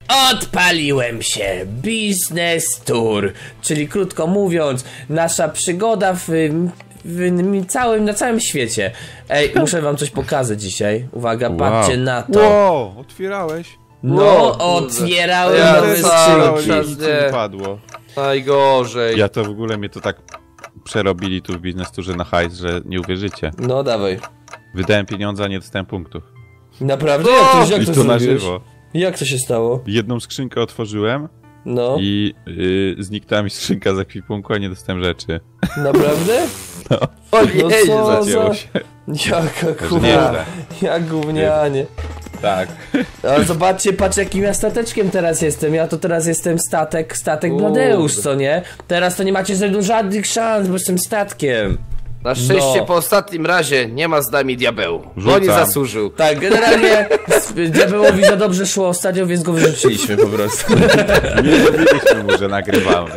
Odpaliłem się! Biznes Tour! Czyli krótko mówiąc, nasza przygoda na całym świecie. Ej, muszę wam coś pokazać dzisiaj. Uwaga, patrzcie na to. Wow, otwierałeś? No, otwierałem nowe skrzynki. Nie padło. Najgorzej. Ja to w ogóle mnie to tak przerobili tu w Biznes Tourze na hajs, że nie uwierzycie. No, dawaj. Wydałem pieniądze, a nie dostałem punktów. Naprawdę? Jak I to to na zrobiłeś? żywo. Jak to się stało? Jedną skrzynkę otworzyłem No. i zniknęła mi skrzynka z ekwipunku, a nie dostałem rzeczy. Naprawdę? No. No co Zacięło za... się. Jaka Może nieźle. Jak gównianie. Tak. Ale zobaczcie, patrz jakim ja stateczkiem teraz jestem. Ja to teraz jestem statek Bladeusz, co nie? Teraz to nie macie ze mną żadnych szans, bo jestem statkiem. Na szczęście No. po ostatnim razie nie ma z nami diabeł, bo Rzucam. nie zasłużył. Tak, generalnie diabełowi za dobrze szło ostatnio, więc go wyrzuciliśmy po prostu. Nie mówiliśmy mu, że nagrywamy.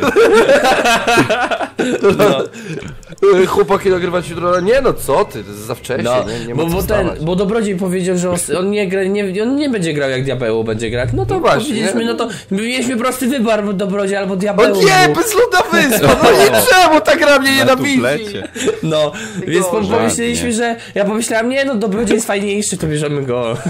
No. Chłopaki nagrywać jutro, nie no co ty, to jest za wcześnie, No, nie ma co wstawać. bo Dobrodziej powiedział, że on nie gra, on nie będzie grał jak diabeł będzie grać. No to No właśnie, powiedzieliśmy, nie? no to mieliśmy prosty wybór, Dobrodziej albo O diabeł. nie, bezludna wyspa, no nie czemu ta gra mnie Na nienawidzi? tuplecie. No, więc gorzej. pomyśleliśmy, że ja pomyślałem, nie no, Dobrodziej jest fajniejszy, to bierzemy go. O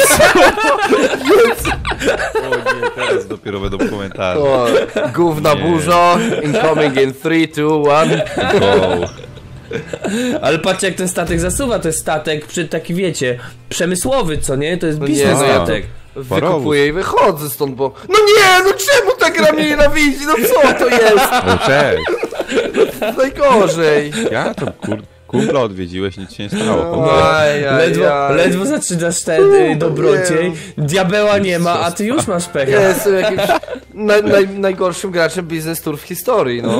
nie, teraz dopiero będą komentarze. O, gówna Nie. burzo, incoming in 3, 2, 1. Go. Ale patrzcie jak ten statek zasuwa, to jest statek, taki wiecie, przemysłowy, co nie? To jest No biznes nie, no ja statek. Wykupuję i wychodzę stąd, bo... No nie, no czemu ta gra mnie nienawidzi, no co to jest? O, cześć. Najgorzej. Ja to kumpla odwiedziłeś, nic się nie stało. No. Ajajaj. Ledwo zaczynasz ten Dobrodziej, diabeła nie ma, a ty już masz pecha. Ja jestem jakimś najgorszym graczem Biznes Tour w historii, no.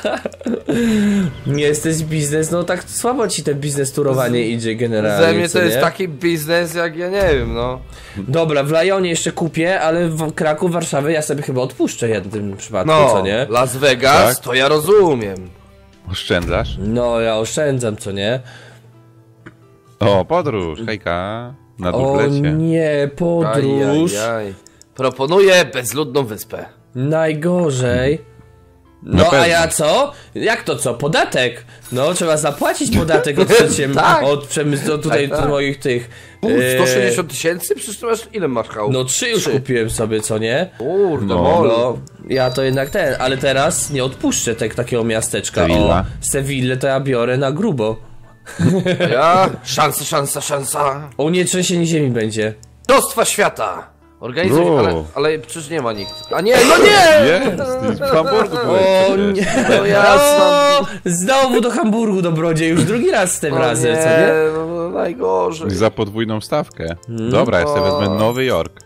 Nie jesteś biznes, no tak słabo ci ten biznes turowanie idzie generalnie. Ze mnie co to jest nie? taki biznes jak ja nie wiem, no. Dobra, w Lyonie jeszcze kupię, ale w Kraków, Warszawę ja sobie chyba odpuszczę w tym przypadku, No, co nie? Las Vegas, Tak? to ja rozumiem. Oszczędzasz? No, ja oszczędzam, co nie? O, podróż, hejka. Na O duplecie. nie, podróż. Ajajaj. Proponuję bezludną wyspę. Najgorzej. Na No a pewno. ja co? Jak to co? Podatek! No trzeba zapłacić podatek od Tak. od przemysłu tutaj Tak, tak. moich tych. 160 tysięcy? Przecież ty masz, ile masz hałd? No 3 już kupiłem sobie, co nie? Kurde, No. molo. No, ja to jednak ale teraz nie odpuszczę takiego miasteczka. Sevilla. O, Seville to ja biorę na grubo. Ja? Szansa. O nie, trzęsienie ziemi będzie. Dostwa świata. Organizuj, Bro. ale przecież nie ma nikt. A nie, no nie! Jest, w Hamburgu byłeś O przecież. nie, No jasne. o, znowu do Hamburgu Dobrodziej, już drugi raz z tym razem, co nie? No, najgorzej. Za podwójną stawkę. Dobra, ja sobie wezmę Nowy Jork.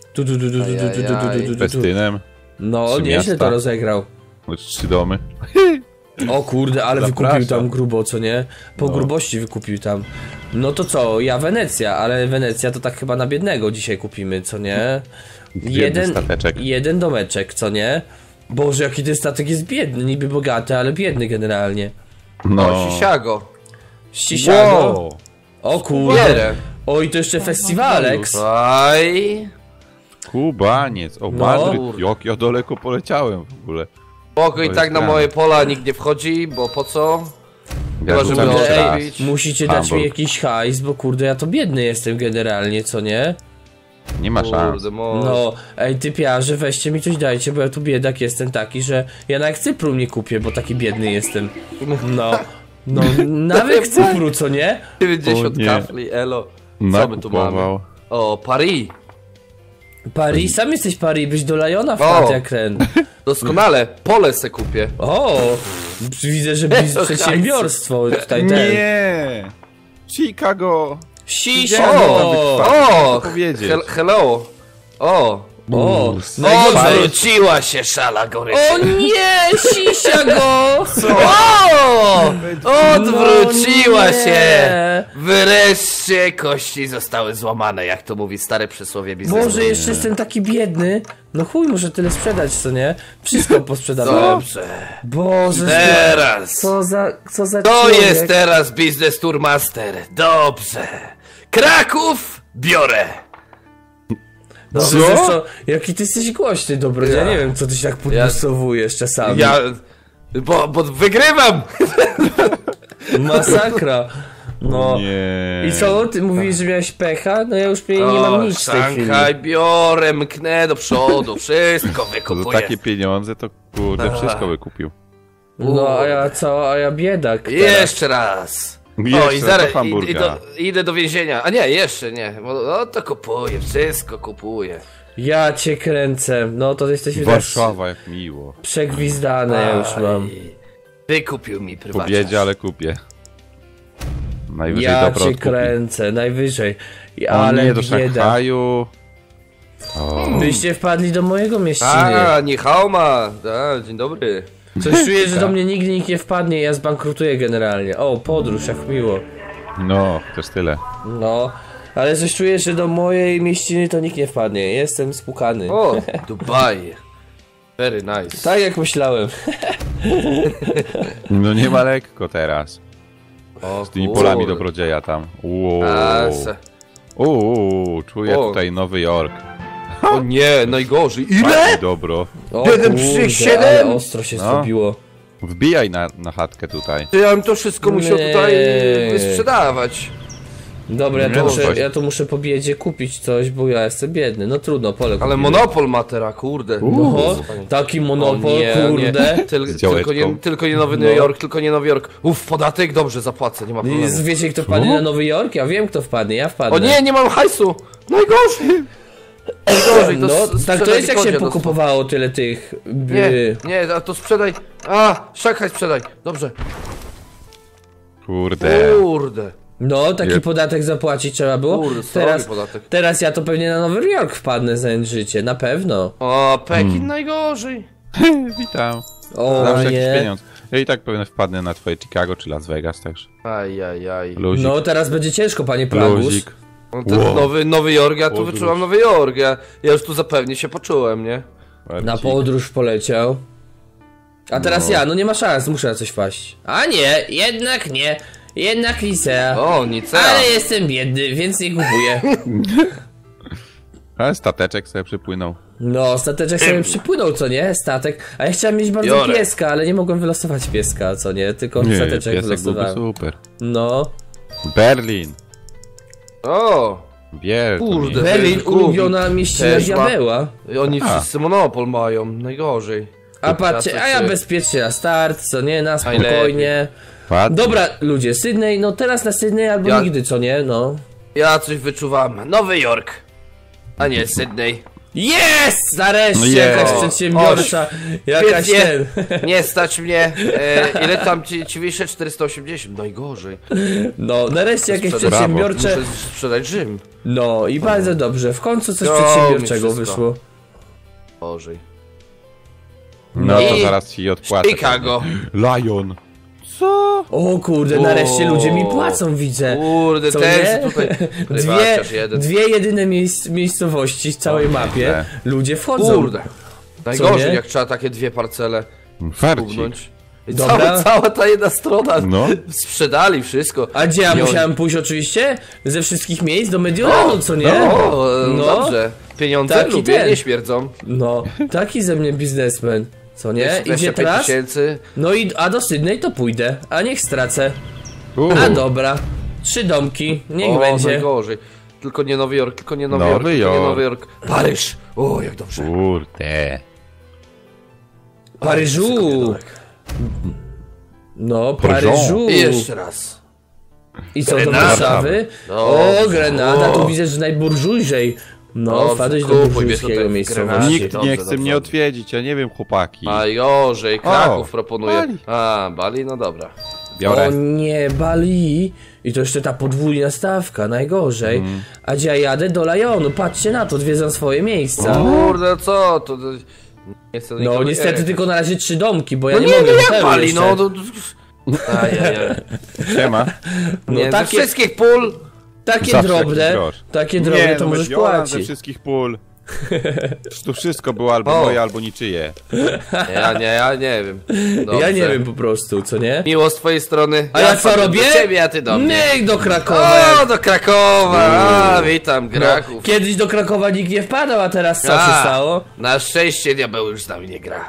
Festynem. No, 3 nieźle miasta. to rozegrał. 3 domy. O kurde, ale Zapraszam. wykupił tam grubo, co nie? Po grubości wykupił tam. No to co, ja Wenecja, ale Wenecja to tak chyba na biednego dzisiaj kupimy, co nie? Biedny stateczek. Jeden domeczek, co nie? Boże, jaki ten statek jest biedny, niby bogaty, ale biedny generalnie. No. O, Sisiago. Ścisiago. Wow. O kurde. Bierę. Oj, to jeszcze festiwaleks. Aj. Kubaniec. O, No. Madryt. Jak ja daleko poleciałem w ogóle. Spoko, i To tak jest na grane. moje pola nikt nie wchodzi, bo po co? Ja Chyba, żeby rzucam jeszcze ej, raz. Musicie dać mi Hamburg. jakiś hajs, bo kurde, ja to biedny jestem generalnie, co nie? Nie ma szans. Kurde, No, ej typiarze, weźcie mi coś dajcie, bo ja tu biedak jestem taki, że ja nawet Cypru nie kupię, bo taki biedny jestem. No, nawet Cypru, co nie? 90 O nie. kafli, elo. Co my tu mamy? Nakupował. O, Paris. Paris, sam jesteś Paris, byś do Lyona O. wpadł jak ten. Doskonale, pole se kupię. O, widzę, że przedsiębiorstwo tutaj ten. Nie! Chicago! Sisiago! O, powiedzieć. hello. O, O, najgorzej. Wróciła się szala goryczy. O nie, Sisiago! Odwróciła No się! nie. Wreszcie kości zostały złamane, jak to mówi stare przysłowie biznesu. Boże, jeszcze jestem taki biedny. No chuj, muszę tyle sprzedać, co nie? Wszystko posprzedawałem. Dobrze. Boże, Teraz. co za To człowiek. jest teraz Biznes Tour Master. Dobrze. Kraków biorę. Może zresztą, jaki ty jesteś głośny, dobro, ja nie wiem, co ty się tak podbusowujesz czasami. Bo wygrywam! Masakra. No. Nie. I co, ty mówisz, że miałeś pecha? No ja już nie mam nic w tej chwili. Szanghaj biorę, mknę do przodu, wszystko To wykupuję. za takie pieniądze to kurde wszystko wykupił. No a ja co, a ja biedak teraz. Jeszcze raz. Jeszcze I zaraz do hamburga. idę do więzienia. A nie, jeszcze nie. No to kupuję, wszystko kupuję. Ja cię kręcę, no to jesteś widać Warszawa, jak miło. przegwizdane, ja już mam. Wykupił mi Po prywaciarz. biedzie, ale kupię. Najwyżej Ja dobro cię odkupi. kręcę, najwyżej. O Ale nie, do bieda. Szanghaju. O. Byście wpadli do mojego mieściny. A, nie hauma. Dzień dobry. Coś czuję, że do mnie nigdy nikt nie wpadnie i ja zbankrutuję generalnie. O, podróż, jak miło. No, też tyle. No, ale coś czuję, że do mojej mieściny to nikt nie wpadnie. Jestem spukany. O, Dubaj. Very nice. Tak jak myślałem. No nie ma lekko teraz. O, Z tymi polami dobrodzieja tam. Czuję O. tutaj Nowy Jork. O nie, najgorzej. Ile? Fajnie dobro. O, 1,7? ale ostro się No. zrobiło. Wbijaj na chatkę tutaj. Ja bym to wszystko musiał Nie. tutaj wysprzedawać. Dobra, Nie, no właśnie. ja to muszę po biedzie kupić coś, bo ja jestem biedny. No trudno, pole Ale kupimy. monopol ma teraz, kurde. No, taki monopol, O nie, kurde. Z działeczką. Tylko nie Nowy Jork, tylko nie Nowy Jork. Podatek? Dobrze, zapłacę, nie ma problemu. Wiecie, kto wpadnie na Nowy Jork? Ja wiem, kto wpadnie, ja wpadnę. O nie, nie mam hajsu! Najgorzej! Najgorzej, to No, tak to sprzedaj jest jak się kodzie, pokupowało tyle tych... Nie, a to sprzedaj. Szanghaj sprzedaj. Dobrze. Kurde. Kurde. No, taki Nie. podatek zapłacić trzeba było. Kurde, srogi podatek. Teraz ja to pewnie na Nowy Jork wpadnę za życie, na pewno. O, Pekin najgorzej. Witam. O Zawsze jakiś nie. pieniądz. Ja i tak pewnie wpadnę na twoje Chicago czy Las Vegas, także. Ajajaj. Luzik. No, teraz będzie ciężko, panie Plagus. Luzik. No, ten Wow. Nowy Jork, ja tu Podróż. wyczułam Nowy Jork. Ja już tu zapewnie się poczułem, nie? Na podróż poleciał. A teraz ja, no nie ma szans, muszę na coś wpaść. A nie, jednak nie. Jednak Licea. O, Nicea. Ale jestem biedny, więc nie kupuję. Ale stateczek sobie przypłynął. No, stateczek sobie przypłynął, co nie? Statek. A ja chciałem mieć bardzo Biorę. pieska, ale nie mogłem wylosować pieska, co nie? Tylko Nie, stateczek piesek byłby wylosowałem. super. No. Berlin. O, Wielko. Kurde. Berlin, Kubi ulubiona mieścina też ma. diabeła. oni wszyscy monopol mają. Najgorzej. A patrzcie, a ja bezpiecznie na start, co nie? Na spokojnie. Dobra, ludzie, Sydney, no teraz na Sydney albo Ja- nigdy, co nie? No. Ja coś wyczuwam. Nowy Jork. A nie, Sydney. Jest! Nareszcie No jest. jakaś przedsiębiorcza, jakaś Świetnie. ten. Nie stać mnie. Ile tam ci wyjsze? 480. Najgorzej. No, nareszcie jakieś Brawo. przedsiębiorcze. Muszę sprzedać Rzym. No i bardzo dobrze, w końcu coś No, przedsiębiorczego mi wszystko. wyszło. Gorzej. No to I zaraz ci odpłacę. Chicago. Lion. O kurde, nareszcie ludzie mi płacą, widzę. Kurde, Co też nie? tutaj. Dwie, Prywaciarz jeden. dwie jedyne miejscowości w całej mapie. Ludzie wchodzą. Kurde. Najgorzej, nie? jak trzeba takie dwie parcele Farcik. kubnąć. I Dobra. cała ta jedna strona. No. Sprzedali wszystko. A gdzie ja I oni- musiałem pójść oczywiście? Ze wszystkich miejsc do Mediolanu, co nie? O, No. dobrze. Pieniądze Taki lubię, ten. nie śmierdzą. No, taki ze mnie biznesmen. Co nie? Idzie 25 teraz? tysięcy. No i a do Sydney to pójdę, a niech stracę. U, A dobra. 3 domki, niech O, będzie. najgorzej. Tylko nie Nowy Jork, tylko nie Nowy Nowy Jork, tylko nie Jork. Nowy Jork. Paryż! O, jak dobrze. Kurde. Paryżu. No, Paryżu. Paryżu. I jeszcze raz. I co, do Grenada. Warszawy? Dobrze. O, Grenada, tu O. widzę, że najburżujżej. No, Dobrze, wpadłeś do kupuj mnie burżujskiego tutaj w miejscowości. Grenadzie. Nikt dobrze, nie chce dobrze. mnie odwiedzić, ja nie wiem, chłopaki. Najgorzej, Kraków O, proponuje. Bali. A, Bali, no dobra. Biorę. O nie, Bali. I to jeszcze ta podwójna stawka, najgorzej. A gdzie ja jadę? Do Lajonu, patrzcie na to, odwiedzam swoje miejsca. Kurde, co? To nie chcę No nikogo niestety jechać. tylko na razie 3 domki, bo ja No nie, nie, mogę no hotelu jak Bali, jeszcze. no. Ajajaj. Siema. No Nie, ze takie, wszystkich pól. takie Zawsze drobne, jakiś grosz. takie drobne Nie, to no możesz Mediolan ze płacić. wszystkich pól. Tu wszystko było albo moje, albo niczyje. Ja nie wiem. Dobrze. Ja nie wiem po prostu, co nie? Miło z twojej strony. A ja co wpadłem robię? Do ciebie, a ty do mnie. Myk do Krakowa. O, do Krakowa! Witam, Kraków. Kiedyś do Krakowa nikt nie wpadał, a teraz co się stało? Na szczęście diabeł już z nami nie gra.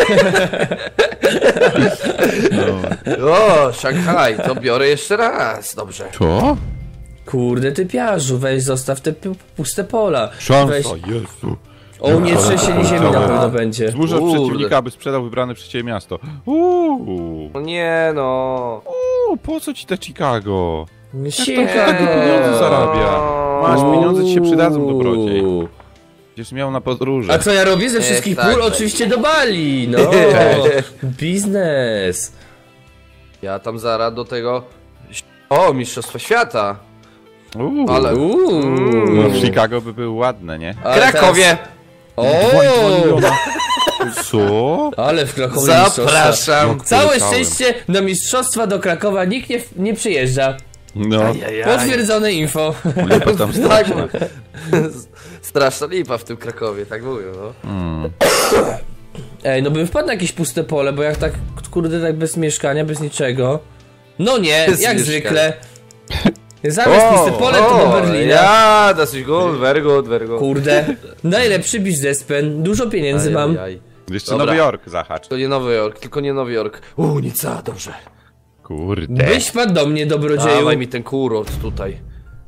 O, Szanghaj, to biorę jeszcze raz. Dobrze. Co? Kurde typiarzu, weź zostaw te puste pola. Szansa, Weź... Jezu. O nie, trzęsienie ziemi na pewno będzie. Zmuszasz Kurde. przeciwnika, aby sprzedał wybrane przez ciebie miasto. No nie no. Po co ci te Chicago? Chicago. Pieniądze zarabia. Masz, pieniądze ci się przydadzą, dobrodziej. Będziesz miał na podróże. A co ja robię ze wszystkich tak, pól? tak. Oczywiście do Bali, no. Biznes. Ja tam zaraz do tego... O, Mistrzostwa Świata. Ale... No w Chicago by były ładne, nie? Ale Krakowie! O! Co? Ale w Krakowie Zapraszam! Całe Poleciałem. szczęście na mistrzostwa do Krakowa nikt nie przyjeżdża. No, Potwierdzone info. lipa tam Tak, straszna. straszna lipa w tym Krakowie, tak mówią, no. Ej, no bym wpadł na jakieś puste pole, bo jak tak, kurde, tak bez mieszkania, bez niczego. No nie, Bez jak mieszkania. zwykle. Zamiast puste pole to do Berlina. Ja, das ist good, very good, very good. Kurde, najlepszy biznesmen, dużo pieniędzy mam. Ajajaj. Jeszcze Dobra. Nowy Jork zahacz. To nie Nowy Jork, tylko nie Nowy Jork. Nica, dobrze. Kurde. Byś wpadł do mnie, dobrodzieju. Dawaj mi ten kurort tutaj.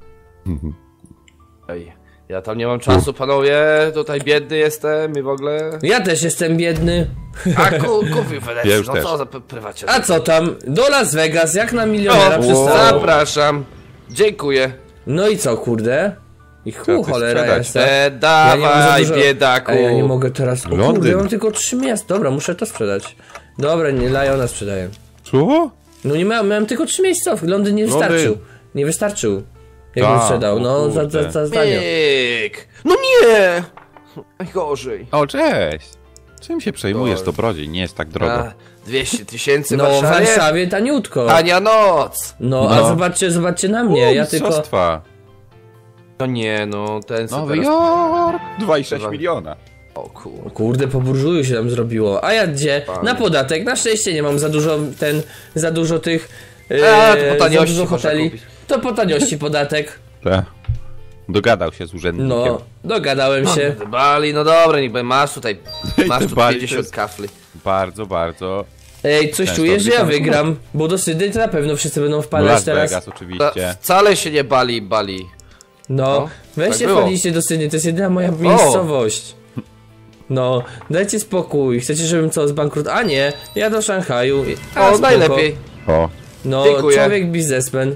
Ej, ja tam nie mam czasu, panowie, tutaj biedny jestem i w ogóle... Ja też jestem biedny. A kupił Wenecji, Ja już no też. co za prywacie. A co tam? Do Las Vegas, jak na milionera O, przystało. zapraszam. Dziękuję. No i co, kurde? I Trzeba coś cholera sprzedać, jestem. Dawaj, za dużo- biedaku. Ej, ja nie mogę teraz. O kurde, Londyn. ja mam tylko 3 miasta. Dobra, muszę to sprzedać. Dobra, nie, Liona sprzedaję. Co? No nie miałem tylko 3 miejsca. Londyn nie Londyn. wystarczył. Nie wystarczył. Jakbym Tak, sprzedał, no o za kurde. tanio. Myk. No nie! Najgorzej. O, cześć. Czym się przejmujesz, dobrodziej? Nie jest tak drogo. A, 200 000 w No w Warszawie? Warszawie taniutko. Tania noc! No, a No. zobaczcie na mnie, ja tylko... Mistrzostwa. No nie, no ten co Nowy teraz... Jork. 2,6 Dobra. miliona. O kur... Kurde, po burżuju się tam zrobiło. A ja gdzie? Na podatek. Na szczęście nie mam za dużo tych... A, to po taniości za dużo można hoteli. kupić. To po taniości podatek. Tak. Dogadał się z urzędnikiem. No, dogadałem się. Bali, no dobra, niech masz tutaj... Masz tu Bali to 50 jest- kafli. Bardzo, bardzo. Ej, coś Często czuję, że ja odliczam. wygram. Bo do Sydney to na pewno wszyscy będą No wpadać Las teraz. Vegas oczywiście. Wcale się nie bali. No, weźcie tak było. wpadliście do Sydney, to jest jedyna moja miejscowość. No, dajcie spokój. Chcecie, żebym co, zbankrut... A nie, ja do Szanghaju. A, O, spoko. najlepiej. O. No, Dziękuję. człowiek biznesmen.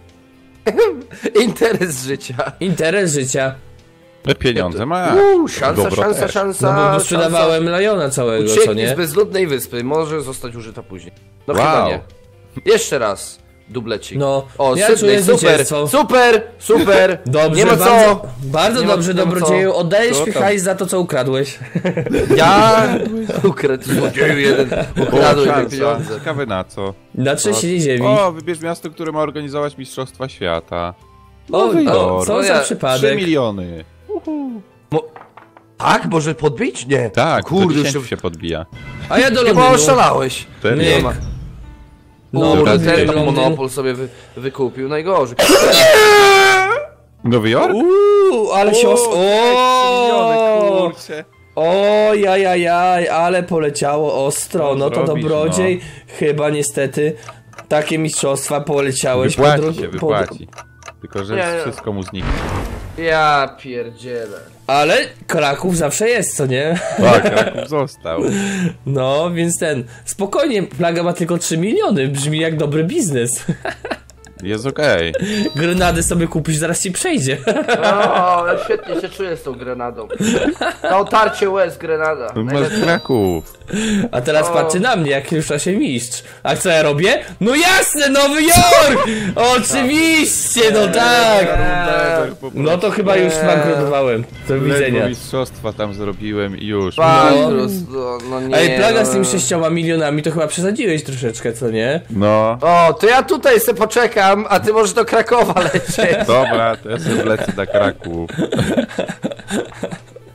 Interes życia. Interes życia. Pieniądze ma. Szansa, Dobro szansa, też. szansa. No bo sprzedawałem Liona całego, co Ucieknie z nie? bezludnej wyspy, może zostać użyta później. No Wow. chyba nie. Jeszcze raz. Dublecik. No, o, ja Sydney, czuję super, zwycięstwo. super. Dobrze, nie ma bardzo, co. bardzo Nie ma- dobrze, nie ma co. dobrodzieju. Oddajesz Co mi tam? hajs za to, co ukradłeś. Ja ukradł złodzieju jeden. Ukradłeś te szansa. pieniądze. Ciekawe na co. Na trzęsienie ziemi. O, wybierz miasto, które ma organizować Mistrzostwa Świata. O, Nowy Jork. co No za ja- 3 przypadek. miliony. Tak? Może podbić? Nie. Tak, Kurde, do już 10 się podbija. A ja do chyba Londynu. oszalałeś. Ten Nie. ma. No, Kurde, Londyn, ten tam Londyn. monopol sobie wykupił. Najgorzej. Nowy Jork? Ale się miliony, o, kurczę. o, jaj, ale poleciało ostro. Co No to zrobisz, dobrodziej. Chyba niestety takie mistrzostwa poleciałeś Wypłaci się, wypłaci. Tylko, że Nie. wszystko mu zniknie. Ja pierdzielę. Ale Kraków zawsze jest, co nie? Tak, Kraków został. No, więc spokojnie, Plaga ma tylko 3 miliony, brzmi jak dobry biznes. Jest okej. Grenady sobie kupisz, zaraz ci przejdzie. O, ja świetnie się czuję z tą grenadą. Na otarcie łez grenada. Masz Kraków. A teraz patrzcie na mnie, jak już się mistrz. A co ja robię? No jasne, Nowy Jork! Oczywiście, no tak! No to chyba już bankrutowałem. Do widzenia. Ledwo mistrzostwa tam zrobiłem i już. Bankrut, no nie. Ej, Plaga z tymi no. 6 milionami to chyba przesadziłeś troszeczkę, co nie? No. O, to ja tutaj se poczekam, a ty możesz do Krakowa lecieć. Dobra, to ja sobie lecę do Kraków.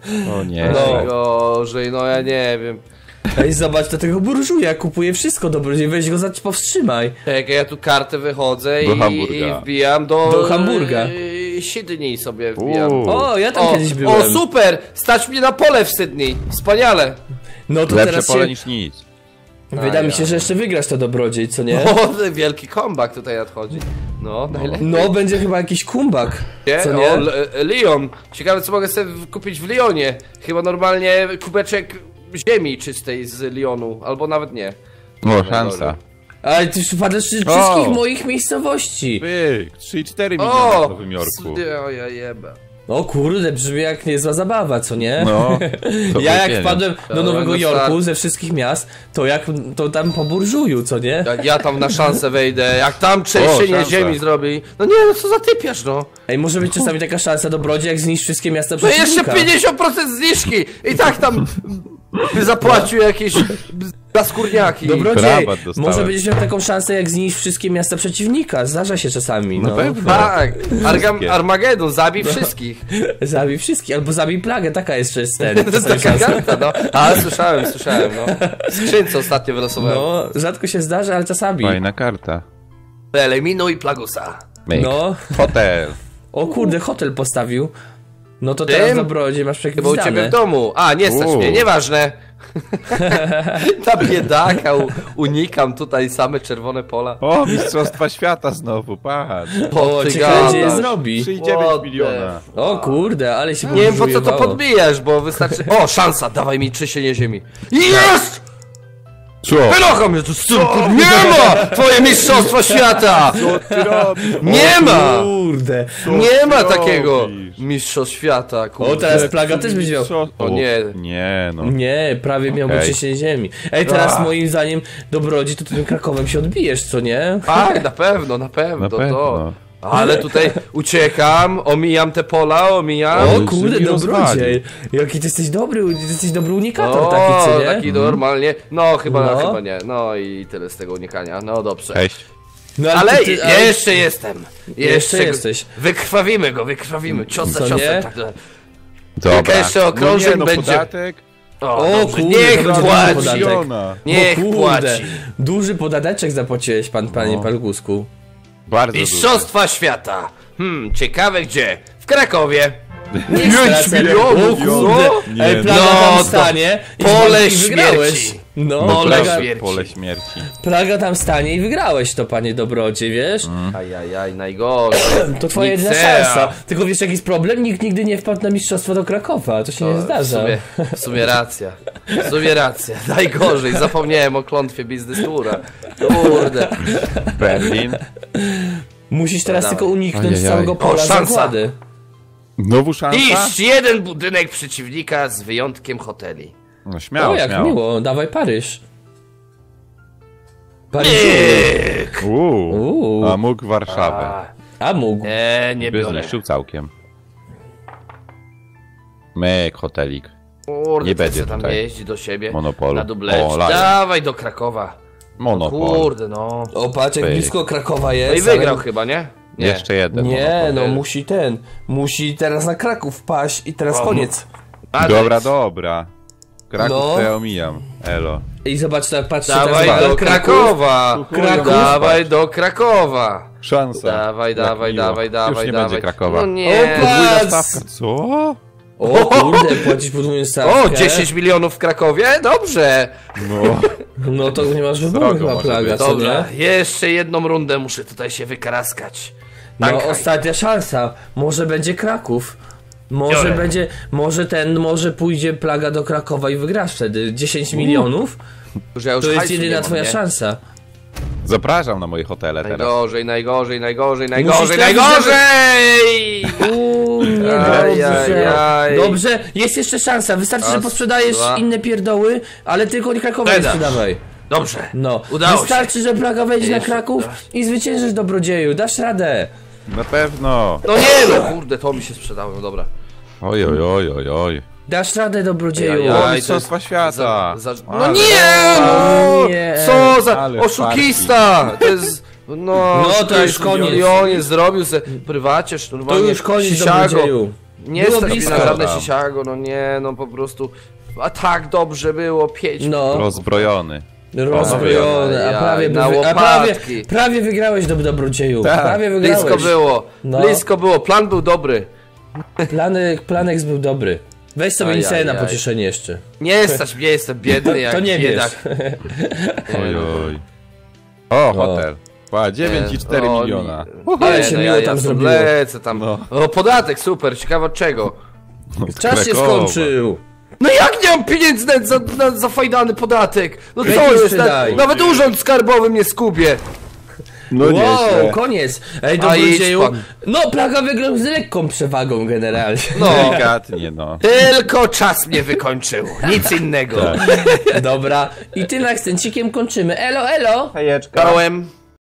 O nie. No. Najgorzej, no ja nie wiem. Ej, zobacz, do tego burżuja kupuje wszystko dobrodzieju, weź go powstrzymaj. Czekaj, ja tu kartę wychodzę Do i Hamburga. wbijam do Hamburga. Sydney sobie wbijam. O, ja tam kiedyś byłem. O, super! Stać mnie na pole w Sydney. Wspaniale. No to Lepsze teraz pole się... niż nic. Wydaje mi się, że jeszcze wygrasz to dobrodziej, co nie? O, ten wielki comeback tutaj nadchodzi. No, najlepiej. No, będzie chyba jakiś kumbak, Nie? co O, nie? Lyon. Ciekawe, co mogę sobie kupić w Lyonie. Chyba normalnie kubeczek ziemi czystej z Lyonu, albo nawet nie. O, szansa. Ale ty już wpadasz wszystkich moich miejscowości. Pyk, 3,4 miliony O! w Nowym Jorku. O, ja jeba. O kurde, brzmi jak niezła zabawa, co nie? No. to Ja jak pieniądz. wpadłem do Dobra, Nowego no Jorku tak. ze wszystkich miast, to tam po burżuju, co nie? Jak ja tam na szansę wejdę, jak tam trzęsienie szansa. ziemi zrobi. No nie, no co za typiarz, no. Ej, może być czasami taka szansa dobrodziej, jak zniszczysz wszystkie miasta To jeszcze przeciwnika. 50% zniżki! I tak tam by zapłacił jakieś zaskórniaki. Dobrodziej, Rabat dostałem. może będziesz miał taką szansę, jak zniszczysz wszystkie miasta przeciwnika. Zdarza się czasami, no. pewno. Tak, Wszystkie. Armagedon, zabij wszystkich. Zabij wszystkich, albo zabij plagę, taka jeszcze jest ten. To jest taka karta, no. Ale słyszałem, no. W skrzynce ostatnio wylosowałem. No, rzadko się zdarza, ale czasami. Fajna karta. Eliminuj Plagusa. Myk. No. Hotel. O kurde, hotel postawił. No to teraz Tym? dobrodziej, masz Chyba u ciebie w przegwizdane. domu. A, nie stać mnie, nieważne. Ta biedaka, unikam tutaj same czerwone pola. O, Mistrzostwa Świata znowu, patrz. O, ty ciekawe gdzie je gadasz? zrobi. 3,9 miliona. O kurde, ale się Nie wiem po co to burżujowało. podbijasz, bo wystarczy... O, szansa, dawaj mi trzęsienie ziemi. Jest! Co? Wynocha mnie tu synku, nie ma! Twoje mistrzostwo świata! Co ty robisz? Nie ma! Kurde. Nie ma robisz? takiego mistrzostw świata, O, kurde. teraz plaga też będzie miał. O nie. Nie, no. Nie, prawie miał Okej. trzęsienie ziemi. Ej, teraz moim zdaniem dobrodziej, to tym Krakowem się odbijesz, co nie? Tak, na pewno, Na to. pewno. Ale tutaj uciekam, omijam te pola, omijam. O Oj, kurde, żeby dobrodziej. Jaki ty jesteś dobry unikator taki, O, co nie? taki normalnie. No, chyba No. nie. No i tyle z tego unikania. No dobrze. Cześć. No, Ale ale- jeszcze jestem. Jeszcze jesteś. Wykrwawimy go, wykrwawimy. Cios za Co ciosem. nie? Tak. Dobra. jeszcze okrążeń no nie, no będzie. podatek. O, O dobrze, kurde, niech to będzie płaci. podatek. Miliona. Niech O kurde, płaci. duży podateczek zapłaciłeś panie No. Palgusku. Bardzo dużo. Mistrzostwa świata. Ciekawe gdzie? W Krakowie. 5 Stracę- milionów. O kurde, Nie, ej, plaga no tam to stanie i pole i wygrałeś. śmierci. No, Pole plaga, śmierci. Pole śmierci. plaga tam stanie i wygrałeś to, panie dobrodziej, wiesz? Ajajaj, najgorzej. To twoja jedyna Nicea. szansa. Tylko wiesz jaki jest problem? Nikt nigdy nie wpadł na mistrzostwo do Krakowa, to się nie zdarza. W sumie racja. W sumie racja. Najgorzej. Zapomniałem o klątwie Business Toura. Kurde. Berlin. Musisz teraz Dawaj. tylko uniknąć Ajajaj. całego pola O, szansa. zakłady. Znowu szansa? Iść jeden budynek przeciwnika z wyjątkiem hoteli. No śmiało, O, jak śmiało. miło, dawaj Paryż. Paryż. A mógł Warszawę. A mógł. Nie By biorę. zniszczył całkiem. Myk, hotelik. Kurde, Nie to będzie chcę tam tutaj jeździ do siebie. monopolu. Na dublecie. O, Lion. Dawaj do Krakowa. Monopol. Kurde, no. O, patrz jak Pyk. blisko Krakowa No jest. i wygrał ale- chyba, nie? Jeszcze jeden Nie, monopol. no musi teraz na Kraków paść i teraz O, koniec. Dobra, dobra. Kraków No. to ja omijam. Elo. I zobacz, tak patrzcie Dawaj teraz do Kraków. Krakowa. Kraków. Dawaj do Krakowa. Szansa. Dawaj, Jak dawaj, miło. dawaj, Już dawaj, nie dawaj. będzie Krakowa. No nie. Podwójna Patrz. stawka. Co? O kurde, płacisz podwójną stawkę. O, 10 milionów w Krakowie? Dobrze. No. No to nie masz wyboru Srogo chyba może plaga, być. co Dobra, nie? jeszcze jedną rundę muszę tutaj się wykaraskać. No Tankaj. ostatnia szansa. Może będzie Kraków. Biorę. Może pójdzie plaga do Krakowa i wygrasz wtedy 10 milionów. Że ja już To jest hajsu nie jedyna mam, twoja nie? szansa. Zapraszam na moje hotele teraz. Najgorzej, najgorzej, najgorzej, Musisz najgorzej, trafić, najgorzej! Ajajaj. Dobrze, jest jeszcze szansa. Wystarczy, że Raz, posprzedajesz dwa. inne pierdoły, ale tylko nie Krakowa nie Sprzedaż. sprzedawaj. Dobrze, No, udało się. wystarczy, że plaga wejdzie na Jeszcze Kraków raz. i zwyciężysz dobrodzieju. Dasz radę. Na pewno. No nie no, kurde, to mi się sprzedało, no dobra. Oj, oj, oj, oj, oj. Dasz radę dobrodzieju. Ja, O, to Mistrzostwa Świata. No Ale- nie, no! nie. Co za Ale oszukista! To jest... No, No, to już koniec. Milionie zrobił se prywacie, To szturmowanie. już koniec Chicago. dobrodzieju. Nie Było stać mi blisko. na żadne Chicago, no nie, no po prostu. A tak dobrze było, 5. No, Rozbrojony. rozbrojone, a prawie, na łopatki. prawie wygrałeś do dobrodzieju. Tak. Prawie wygrałeś. Blisko było, No. blisko było, plan był dobry. Planek był dobry. Weź sobie Nisea na Ajajaj. pocieszenie jeszcze. Nie stać mnie, jestem biedny jak To nie wiesz. biedak. Oj, oj. O, hotel. 9,4 O, miliona. Ale się miło tam zrobiło. Lecę tam. No. O, podatek, super, ciekawe od czego. Czas się Krakowa. skończył. No jak nie mam pieniędzy na zafajdany podatek? No Lepiej co jest? sprzedaj. Nawet urząd skarbowy mnie skubie. No Wow, nieźle. koniec. Ej, A idź dobrodzieju. pan. No, Plaga wygrał z lekką przewagą generalnie. No, Delikatnie, no. tylko czas mnie wykończył, nic innego. Dobra, i tym akcencikiem kończymy. Elo, elo. Hejeczka. Dałem.